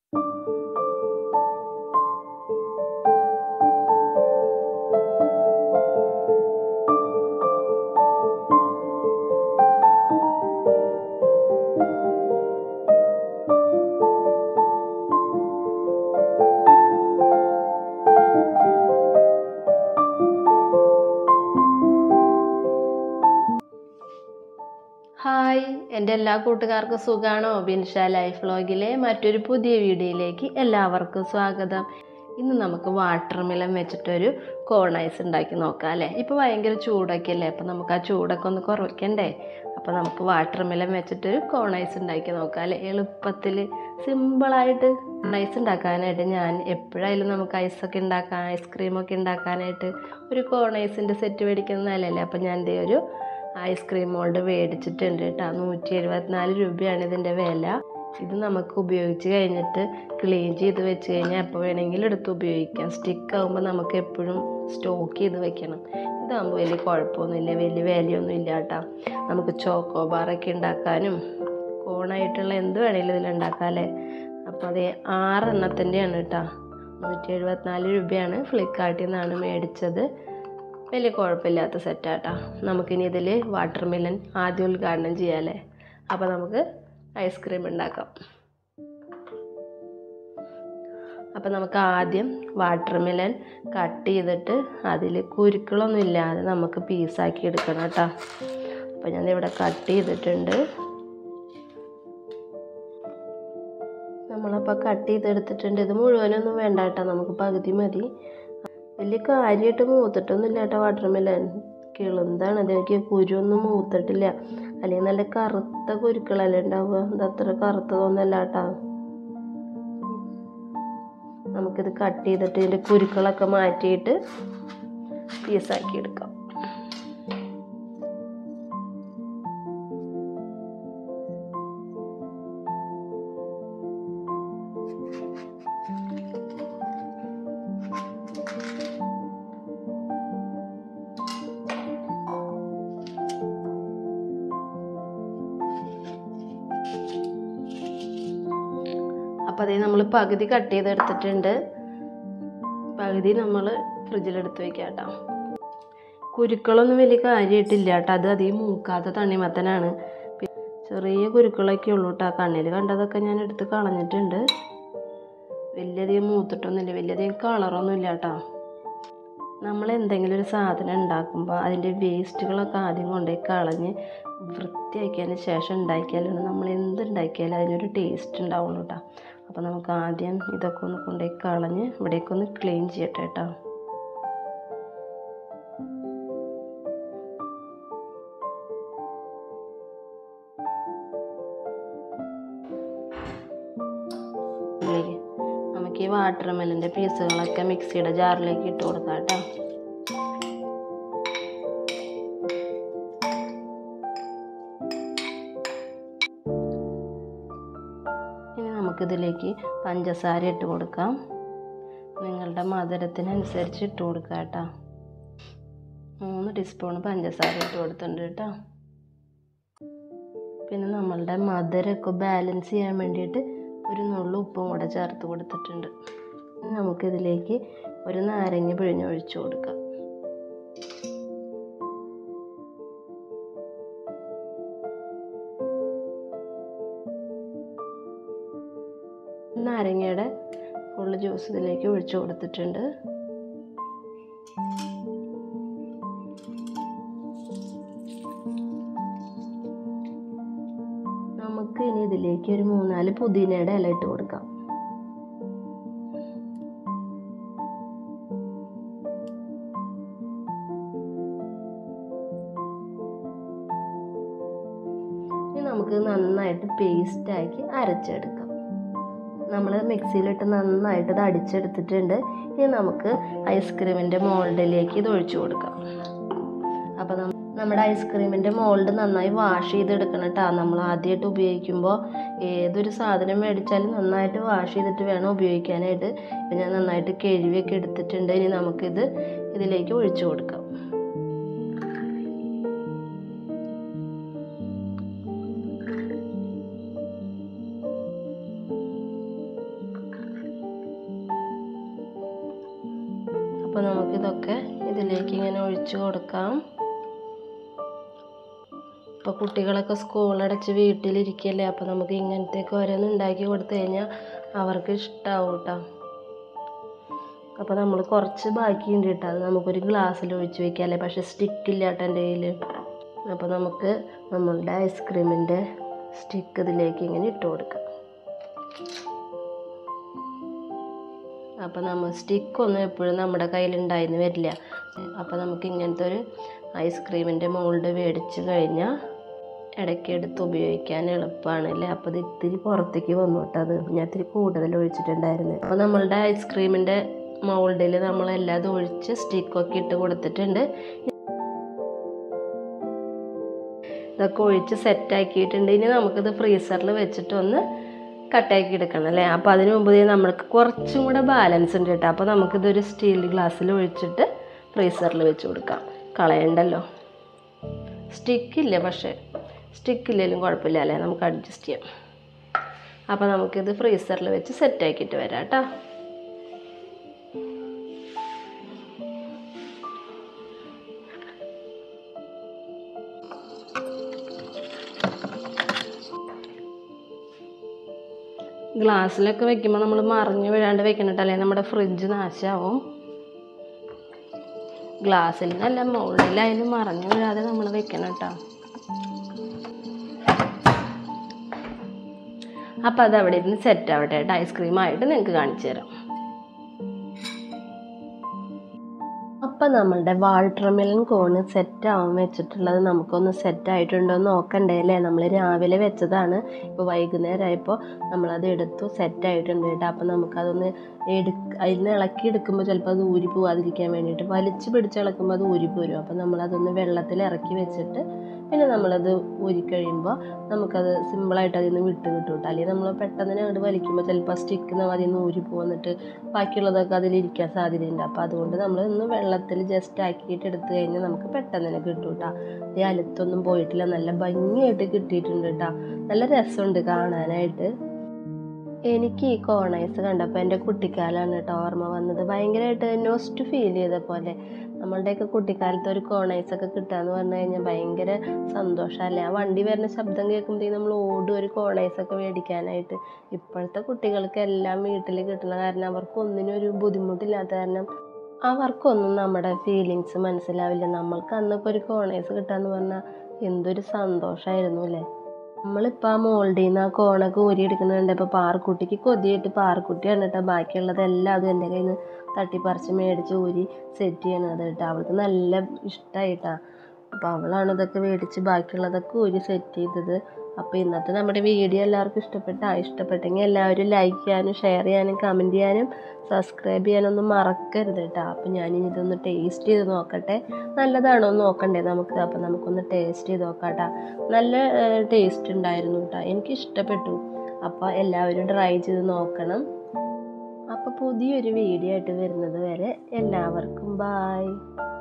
Hi, എൻ്റെ എല്ലാ കൂട്ടുകാർക്കും സുഖാണോ? ബിൻഷ ലൈഫ് വ്ലോഗിലെ മറ്റൊരു പുതിയ വീഡിയോയിലേക്ക് എല്ലാവർക്കും സ്വാഗതം. ഇന്ന് നമുക്ക് വാട്ടർ മെലൺ വെച്ചിട്ടൊരു കോൺ ഐസ് ഉണ്ടാക്കി നോക്കാം അല്ലേ. ഇപ്പോൾ ഭയങ്കര ചൂടൊക്കെ അല്ലേ, അപ്പോൾ നമുക്ക് ആ ചൂടൊക്കെ ഒന്ന് കുറയ്ക്കണ്ടേ. അപ്പോൾ നമുക്ക് വാട്ടർ മെലൺ വെച്ചിട്ടൊരു കോൺ ഐസ് ഉണ്ടാക്കി നോക്കാം അല്ലേ. എളുപ്പത്തിൽ സിമ്പിളായിട്ട് ഐസ് ഉണ്ടാക്കാനായിട്ട് ഞാൻ എപ്പോഴായാലും നമുക്ക് ഐസൊക്കെ ഉണ്ടാക്കാൻ ഐസ്ക്രീമൊക്കെ ഉണ്ടാക്കാനായിട്ട് ഒരു കോൺ ഐസിൻ്റെ സെറ്റ് മേടിക്കുന്നതല്ലേ. അപ്പോൾ ഞാൻ എൻ്റെ ഒരു ഐസ്ക്രീം മോൾഡ് മേടിച്ചിട്ടുണ്ട് കേട്ടോ. 174 രൂപയാണ് ഇതിൻ്റെ വില. ഇത് നമുക്ക് ഉപയോഗിച്ച് കഴിഞ്ഞിട്ട് ക്ലീൻ ചെയ്ത് വെച്ച് കഴിഞ്ഞാൽ എപ്പോൾ വേണമെങ്കിലും എടുത്ത് ഉപയോഗിക്കാം. സ്റ്റിക്ക് ആകുമ്പോൾ നമുക്ക് എപ്പോഴും സ്റ്റോക്ക് ചെയ്ത് വെക്കണം. ഇതാകുമ്പോൾ വലിയ കുഴപ്പമൊന്നുമില്ല, വലിയ വിലയൊന്നും ഇല്ല കേട്ടോ. നമുക്ക് ചോക്കോ ബാറൊക്കെ ഉണ്ടാക്കാനും കോണായിട്ടുള്ള എന്ത് വേണമെങ്കിലും ഇതിലുണ്ടാക്കാം അല്ലേ. അപ്പോൾ അത് 6 എണ്ണത്തിൻ്റെയാണ് കേട്ടോ. 174 രൂപയാണ്. ഫ്ലിപ്കാർട്ടിൽ നിന്നാണ് മേടിച്ചത്. വലിയ കുഴപ്പമില്ലാത്ത സെറ്റാട്ടാ. നമുക്കിനി ഇതിൽ വാട്ടർ മെലൺ ആദ്യം ഉദ്ഘാടനം ചെയ്യാമല്ലേ. അപ്പോൾ നമുക്ക് ഐസ്ക്രീം ഉണ്ടാക്കാം. അപ്പോൾ നമുക്ക് ആദ്യം വാട്ടർ മെലൺ കട്ട് ചെയ്തിട്ട് അതിൽ കുരുക്കളൊന്നും ഇല്ലാതെ നമുക്ക് പീസാക്കി എടുക്കണം കേട്ടോ. അപ്പോൾ ഞാനിവിടെ കട്ട് ചെയ്തിട്ടുണ്ട്. നമ്മളപ്പോൾ കട്ട് ചെയ്തെടുത്തിട്ടുണ്ട്. ഇത് മുഴുവനൊന്നും വേണ്ട കേട്ടോ, നമുക്ക് പകുതി മതി. വലിയ കാര്യമായിട്ട് മൂത്തിട്ടൊന്നുമില്ല കേട്ടോ. വാട്ടർ മെലൺ കിളുന്താണ്, അതെനിക്ക് കുരുവൊന്നും മൂത്തിട്ടില്ല. അല്ലെങ്കിൽ നല്ല കറുത്ത കുരുക്കളല്ലേ ഉണ്ടാവുക, ഇതത്ര കറുത്തതൊന്നുമല്ല കേട്ടോ. നമുക്കിത് കട്ട് ചെയ്തിട്ട് ഇതിൻ്റെ കുരുക്കളൊക്കെ മാറ്റിയിട്ട് പീസാക്കി എടുക്കാം. അപ്പോൾ അതേ നമ്മൾ പകുതി കട്ട് ചെയ്തെടുത്തിട്ടുണ്ട്. പകുതി നമ്മൾ ഫ്രിഡ്ജിലെടുത്ത് വയ്ക്കാം കേട്ടോ. കുരുക്കളൊന്നും വലിയ കാര്യമായിട്ടില്ല കേട്ടോ. അത് അധികം മൂക്കാത്ത തണ്ണിമത്തനാണ്. ചെറിയ കുരുക്കളൊക്കെ ഉള്ളൂ കേട്ടോ. കണ്ണിൽ കണ്ടതൊക്കെ ഞാൻ എടുത്ത് കളഞ്ഞിട്ടുണ്ട്. വലിയധികം മൂത്തിട്ടൊന്നുമില്ല, വലിയധികം കളറൊന്നുമില്ല കേട്ടോ. നമ്മൾ എന്തെങ്കിലും ഒരു സാധനം ഉണ്ടാക്കുമ്പോൾ അതിൻ്റെ വേസ്റ്റുകളൊക്കെ ആദ്യം കൊണ്ടുപോയി കളഞ്ഞ് വൃത്തിയാക്കിയതിന് ശേഷം ഉണ്ടാക്കിയാലാണ് നമ്മൾ എന്തുണ്ടാക്കിയാലും അതിനൊരു ടേസ്റ്റ് ഉണ്ടാവുള്ളൂ കേട്ടോ. അപ്പോൾ നമുക്ക് ആദ്യം ഇതൊക്കെ ഒന്ന് കൊണ്ടുപോയി കളഞ്ഞ് ഇവിടേക്ക് ഒന്ന് ക്ലീൻ ചെയ്യട്ടെ കേട്ടോ. നമുക്ക് ഈ വാട്ടർ മെലൻ്റെ പീസുകളൊക്കെ മിക്സിയുടെ ജാറിലേക്ക് ഇട്ട് കൊടുക്കാം കേട്ടോ. ഇനി നമുക്കിതിലേക്ക് പഞ്ചസാര ഇട്ട് കൊടുക്കാം. നിങ്ങളുടെ മധുരത്തിനനുസരിച്ച് ഇട്ട് കൊടുക്കുക കേട്ടോ. 3 ടീസ്പൂൺ പഞ്ചസാര ഇട്ട് കൊടുത്തിട്ടുണ്ട് കേട്ടോ. പിന്നെ നമ്മളുടെ മധുരമൊക്കെ ബാലൻസ് ചെയ്യാൻ വേണ്ടിയിട്ട് ഒരു നുള്ളു ഉപ്പും കൂടെ ചേർത്ത് കൊടുത്തിട്ടുണ്ട്. നമുക്കിതിലേക്ക് ഒരു നാരങ്ങ പിഴിഞ്ഞൊഴിച്ച് കൊടുക്കാം. നാരങ്ങയുടെ ഫുള്ള് ജ്യൂസ് ഇതിലേക്ക് ഒഴിച്ചു കൊടുത്തിട്ടുണ്ട്. നമുക്ക് ഇനി ഇതിലേക്ക് ഒരു 3-4 പുതിനയുടെ ഇല ഇട്ട് കൊടുക്കാം. ഇനി നമുക്ക് നന്നായിട്ട് പേസ്റ്റാക്കി അരച്ചെടുക്കാം. നമ്മൾ മിക്സിയിലിട്ട് നന്നായിട്ട് ഇത് അടിച്ചെടുത്തിട്ടുണ്ട്. ഇനി നമുക്ക് ഐസ്ക്രീമിൻ്റെ മോൾഡിലേക്ക് ഇത് ഒഴിച്ചു കൊടുക്കാം. അപ്പോൾ നമ്മുടെ ഐസ്ക്രീമിൻ്റെ മോൾഡ് നന്നായി വാഷ് ചെയ്തെടുക്കണം കേട്ടോ. നമ്മൾ ആദ്യമായിട്ട് ഉപയോഗിക്കുമ്പോൾ ഏതൊരു സാധനം മേടിച്ചാലും നന്നായിട്ട് വാഷ് ചെയ്തിട്ട് വേണം ഉപയോഗിക്കാനായിട്ട്. ഇപ്പം ഞാൻ നന്നായിട്ട് കഴുകിയൊക്കെ എടുത്തിട്ടുണ്ട്. ഇനി നമുക്കിത് ഇതിലേക്ക് ഒഴിച്ചു കൊടുക്കാം. അപ്പോൾ നമുക്കിതൊക്കെ ഇതിലേക്ക് ഇങ്ങനെ ഒഴിച്ച് കൊടുക്കാം. ഇപ്പോൾ കുട്ടികളൊക്കെ സ്കൂളടച്ച് വീട്ടിലിരിക്കല്ലേ, അപ്പോൾ നമുക്ക് ഇങ്ങനത്തെയൊക്കെ ഓരോന്ന് ഉണ്ടാക്കി കൊടുത്തു കഴിഞ്ഞാൽ അവർക്ക് ഇഷ്ടമാവും കേട്ടോ. അപ്പോൾ നമ്മൾ കുറച്ച് ബാക്കിയുണ്ട് കേട്ടോ, അത് നമുക്കൊരു ഗ്ലാസ്സിൽ ഒഴിച്ച് വയ്ക്കാമല്ലേ, പക്ഷേ സ്റ്റിക്കില്ല കേട്ടോ എൻ്റെ കയ്യിൽ. അപ്പോൾ നമുക്ക് നമ്മളുടെ ഐസ്ക്രീമിൻ്റെ സ്റ്റിക്ക് ഇതിലേക്ക് ഇങ്ങനെ ഇട്ട് കൊടുക്കാം. അപ്പോൾ നമ്മൾ സ്റ്റിക്കൊന്നും എപ്പോഴും നമ്മുടെ കയ്യിലുണ്ടായിരുന്നു വരില്ല. അപ്പോൾ നമുക്ക് ഇങ്ങനത്തെ ഒരു ഐസ്ക്രീമിൻ്റെ മോൾഡ് മേടിച്ച് കഴിഞ്ഞാൽ ഇടയ്ക്ക് എടുത്ത് ഉപയോഗിക്കാൻ എളുപ്പമാണല്ലേ. അപ്പോൾ ഇത് ഇത്തിരി പുറത്തേക്ക് വന്നു കേട്ടോ, അത് ഞാൻ ഇത്തിരി കൂടുതൽ ഒഴിച്ചിട്ടുണ്ടായിരുന്നു. അപ്പോൾ നമ്മളുടെ ഐസ്ക്രീമിൻ്റെ മോൾഡിൽ നമ്മളെല്ലാം ഒഴിച്ച് സ്റ്റിക്കൊക്കെ ഇട്ട് കൊടുത്തിട്ടുണ്ട്. ഇതൊക്കെ ഒഴിച്ച് സെറ്റാക്കിയിട്ടുണ്ട്. ഇനി നമുക്കിത് ഫ്രീസറിൽ വെച്ചിട്ടൊന്ന് കട്ടാക്കി എടുക്കണം അല്ലേ. അപ്പോൾ അതിന് മുമ്പ് നമ്മൾക്ക് കുറച്ചും കൂടെ ബാലൻസ് ഉണ്ട് കേട്ടോ. അപ്പോൾ നമുക്കിതൊരു സ്റ്റീൽ ഗ്ലാസ്സിൽ ഒഴിച്ചിട്ട് ഫ്രീസറിൽ വെച്ച് കൊടുക്കാം, കളയണ്ടല്ലോ. സ്റ്റിക്കില്ല, പക്ഷേ സ്റ്റിക്കില്ലെങ്കിലും കുഴപ്പമില്ല അല്ലേ, നമുക്ക് അഡ്ജസ്റ്റ് ചെയ്യാം. അപ്പോൾ നമുക്കിത് ഫ്രീസറിൽ വെച്ച് സെറ്റാക്കിയിട്ട് വരാം കേട്ടോ. ഗ്ലാസ്സിലൊക്കെ വെക്കുമ്പോൾ നമ്മൾ മറിഞ്ഞ് വീഴാണ്ട് വെക്കണം അല്ലേ, നമ്മുടെ ഫ്രിഡ്ജ് നാശമാവും. ഗ്ലാസ്സിൽ നിന്നല്ല മോൾഡിലായാലും മറിഞ്ഞ് വീഴാതെ നമ്മൾ വെക്കണം കേട്ടോ. അപ്പോൾ അത് അവിടെ ഇരുന്ന് സെറ്റ് ആവട്ടെ കേട്ടോ. ഐസ്ക്രീമായിട്ട് നിങ്ങൾക്ക് കാണിച്ചു തരാം. അപ്പം നമ്മളുടെ വാട്ടർമെലൺ കോണ് സെറ്റാവാൻ വെച്ചിട്ടുള്ളത് നമുക്കൊന്ന് സെറ്റായിട്ടുണ്ടോ എന്ന് നോക്കണ്ടേ അല്ലേ. നമ്മൾ രാവിലെ വെച്ചതാണ്, ഇപ്പോൾ വൈകുന്നേരമായപ്പോൾ നമ്മളത് എടുത്തു, സെറ്റായിട്ടുണ്ട് കേട്ടോ. അപ്പം നമുക്കതൊന്ന് അതിന് ഇളക്കി എടുക്കുമ്പോൾ ചിലപ്പോൾ അത് ഊരി പോവാതിരിക്കാൻ വേണ്ടിയിട്ട് വലിച്ച് പിടിച്ച് ഇളക്കുമ്പോൾ അത് ഊരി പോരും. അപ്പം നമ്മളതൊന്ന് വെള്ളത്തിൽ ഇറക്കി വെച്ചിട്ട് പിന്നെ നമ്മളത് ഊരിക്കഴിയുമ്പോൾ നമുക്കത് സിമ്പിളായിട്ട് അതിൽ നിന്ന് വിട്ട് കിട്ടും കേട്ടോ. അല്ലെങ്കിൽ നമ്മൾ പെട്ടെന്ന് അങ്ങോട്ട് വലിക്കുമ്പോൾ ചിലപ്പോൾ സ്റ്റിക്ക് അതിൽ നിന്ന് ഊരി പോന്നിട്ട് ബാക്കിയുള്ളതൊക്കെ അതിലിരിക്കാൻ സാധ്യതയുണ്ട്. അപ്പോൾ അതുകൊണ്ട് നമ്മളൊന്ന് വെള്ളത്തിൽ ജസ്റ്റ് ആക്കിയിട്ട് എടുത്തു കഴിഞ്ഞാൽ നമുക്ക് പെട്ടെന്ന് തന്നെ കിട്ടും കേട്ടോ. ഈ അലുത്തൊന്നും പോയിട്ടില്ല, നല്ല ഭംഗിയായിട്ട് കിട്ടിയിട്ടുണ്ട് കേട്ടോ. നല്ല രസമുണ്ട് കാണാനായിട്ട്. എനിക്ക് ഈ കോണൈസ് കണ്ടപ്പോൾ എൻ്റെ കുട്ടിക്കാലമാണ് കേട്ടോ ഓർമ്മ വന്നത്. ഭയങ്കരമായിട്ട് നോസ്റ്റ് ഫീൽ ചെയ്ത പോലെ. നമ്മളുടെയൊക്കെ കുട്ടിക്കാലത്ത് ഒരു കോണൈസൊക്കെ കിട്ടുകയെന്ന് പറഞ്ഞു കഴിഞ്ഞാൽ ഭയങ്കര സന്തോഷമല്ലേ. ആ വണ്ടി വരുന്ന ശബ്ദം കേൾക്കുമ്പോഴത്തേക്കും നമ്മൾ ഓടും ഒരു കോണൈസൊക്കെ മേടിക്കാനായിട്ട്. ഇപ്പോഴത്തെ കുട്ടികൾക്ക് എല്ലാം വീട്ടിൽ കിട്ടുന്ന കാരണം അവർക്കൊന്നിനും ഒരു ബുദ്ധിമുട്ടില്ലാത്ത കാരണം അവർക്കൊന്നും നമ്മുടെ ഫീലിങ്സ് മനസ്സിലാവില്ല. നമ്മൾക്ക് അന്നൊക്കെ ഒരു കോണൈസ് കിട്ടുകയെന്ന് പറഞ്ഞാൽ എന്തൊരു സന്തോഷമായിരുന്നു അല്ലേ. നമ്മളിപ്പോൾ ആ മോൾഡിൽ നിന്ന് ആ കോണൊക്കെ ഊരിയെടുക്കുന്നുണ്ട്. ഇപ്പോൾ പാറക്കുട്ടിക്ക് കൊതിയായിട്ട് പാറക്കുട്ടിയാണ് കേട്ടോ ബാക്കിയുള്ളതെല്ലാം അതും എൻ്റെ കയ്യിൽ നിന്ന് തട്ടിപ്പറിച്ച് മേടിച്ച് ഊരി സെറ്റ് ചെയ്യണത് കേട്ടോ. അവൾക്ക് നല്ല ഇഷ്ടമായിട്ടാണ്. അപ്പോൾ അവളാണ് ഇതൊക്കെ മേടിച്ച് ബാക്കിയുള്ളതൊക്കെ ഊരി സെറ്റ് ചെയ്തത്. അപ്പോൾ ഇന്നത്തെ നമ്മുടെ വീഡിയോ എല്ലാവർക്കും ഇഷ്ടപ്പെട്ടെങ്കിൽ എല്ലാവരും ലൈക്ക് ചെയ്യാനും ഷെയർ ചെയ്യാനും കമൻറ്റ് ചെയ്യാനും സബ്സ്ക്രൈബ് ചെയ്യാനൊന്നും മറക്കരുത് കേട്ടോ. അപ്പോൾ ഞാനിനി ഇതൊന്ന് ടേസ്റ്റ് ചെയ്ത് നോക്കട്ടെ, നല്ലതാണോ എന്ന് നോക്കണ്ടേ നമുക്ക്. അപ്പോൾ നമുക്കൊന്ന് ടേസ്റ്റ് ചെയ്ത് നോക്കാം കേട്ടോ. നല്ല ടേസ്റ്റ് ഉണ്ടായിരുന്നു കേട്ടോ, എനിക്കിഷ്ടപ്പെട്ടു. അപ്പോൾ എല്ലാവരും ട്രൈ ചെയ്ത് നോക്കണം. അപ്പോൾ പുതിയൊരു വീഡിയോ ആയിട്ട് വരുന്നത് വരെ എല്ലാവർക്കും ബായ്.